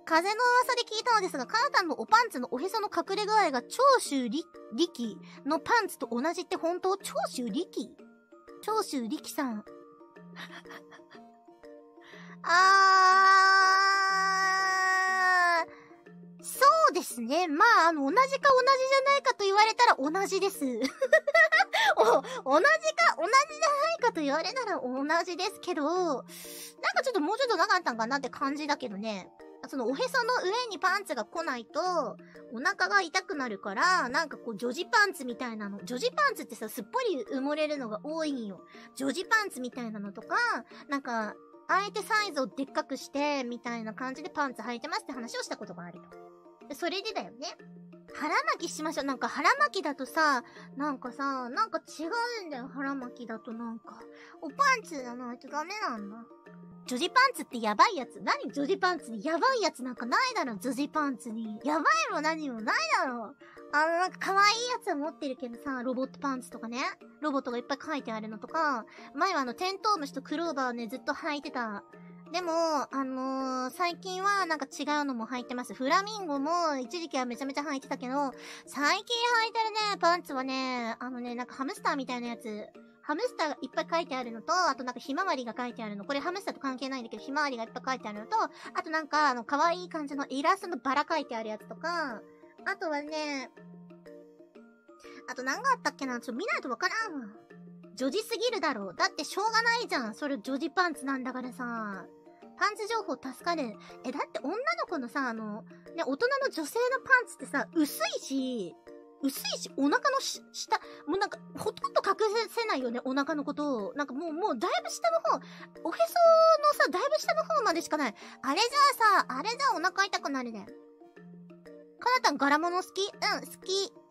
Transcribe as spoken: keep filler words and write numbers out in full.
風の噂で聞いたのですが、カナタンのおパンツのおへその隠れ具合が長州力のパンツと同じって本当？長州力？長州力さん。あー、そうですね。まあ、あの、同じか同じじゃないかと言われたら同じです。お、同じか同じじゃないかと言われたら同じですけど、なんかちょっともうちょっとなかったんかなって感じだけどね。そのおへその上にパンツが来ないと、お腹が痛くなるから、なんかこう、女児パンツみたいなの。女児パンツってさ、すっぽり埋もれるのが多いんよ。女児パンツみたいなのとか、なんか、あえてサイズをでっかくして、みたいな感じでパンツ履いてますって話をしたことがあると。でそれでだよね。腹巻きしましょう。なんか腹巻きだとさ、なんかさ、なんか違うんだよ。腹巻きだとなんか。おパンツじゃないとダメなんだ。女児パンツってやばいやつ。何女児パンツにやばいやつなんかないだろ。女児パンツに。やばいも何もないだろ。あのなんか可愛いやつは持ってるけどさ、ロボットパンツとかね。ロボットがいっぱい書いてあるのとか。前はあのテントウムシとクローバーをね、ずっと履いてた。でも、あのー、最近はなんか違うのも履いてます。フラミンゴも一時期はめちゃめちゃ履いてたけど、最近履いてるね、パンツはね、あのね、なんかハムスターみたいなやつ。ハムスターがいっぱい書いてあるのと、あとなんかひまわりが書いてあるの。これハムスターと関係ないんだけど、ひまわりがいっぱい書いてあるのと、あとなんか、あの、可愛い感じのイラストのバラ書いてあるやつとか、あとはね、あと何があったっけな、ちょっと見ないとわからんわ。女児すぎるだろう。だってしょうがないじゃん。それ女児パンツなんだからさ。パンツ情報助かる。え、だって女の子のさ、あの、ね、大人の女性のパンツってさ、薄いし、薄いし、お腹のし下、もうなんか、ほとんど隠せないよね、お腹のことを。なんかもう、もうだいぶ下の方、おへそのさ、だいぶ下の方までしかない。あれじゃあさ、あれじゃあお腹痛くなるね。かなたん柄物好き？うん、好き。